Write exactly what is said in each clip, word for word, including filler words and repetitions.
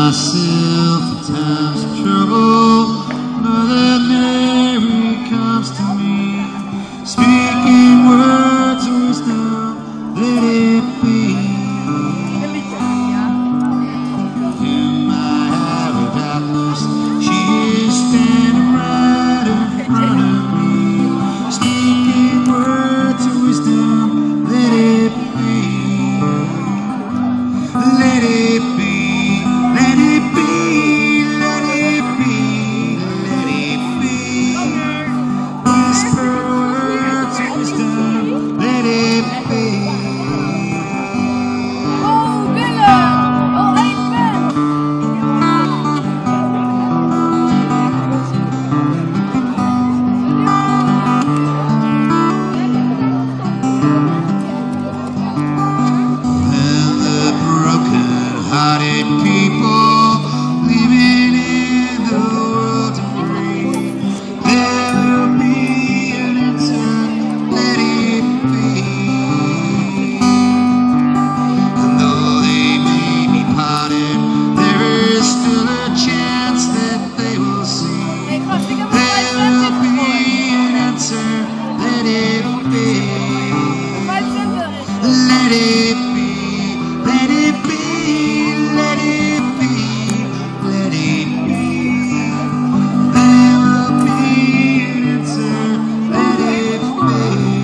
myself in times of trouble. Mother Mary comes to me, speaking words of wisdom, let it be. In my hour of darkness, she is standing right in front of me, speaking words of wisdom, let it be. Let it be, let it be, let it be, let it be. Whisper words of wisdom, let it be. Hearted people living in the world of free, there will be an answer, let it be. And though they may be parted, there is still a chance that they will see. There will be an answer, let it be. Let it be, let it be. Let it be, let it be. There will be an answer, let it be.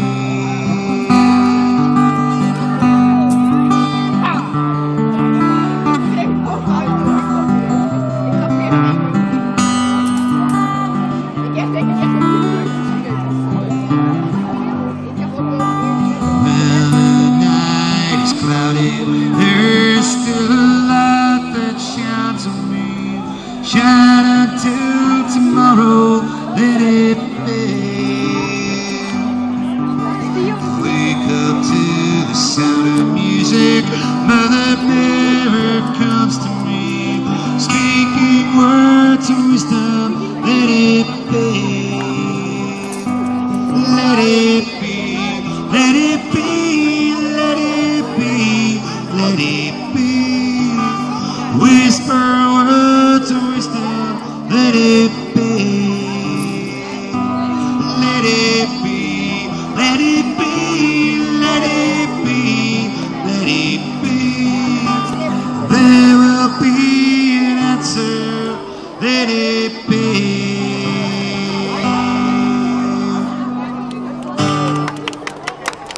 When the night is clouded, there is still a light that shines on me. Shine until tomorrow, let it be. Wake up to the sound of music, Mother Mary.